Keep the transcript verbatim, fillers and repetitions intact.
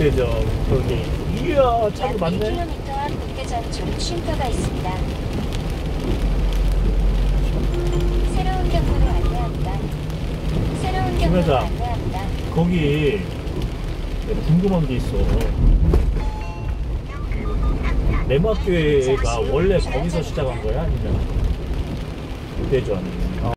국대점 거기. 이야 차도 많네. 일 킬로미터 앞 국대점 중 쉼터가 있습니다. 새로운 경로로 안내합니다. 새로운 경로로 김 회장. 안내합니다. 거기 내가 궁금한 게 있어. 내막교회가 원래 거기서 시작한 거야? 아니면 국대점?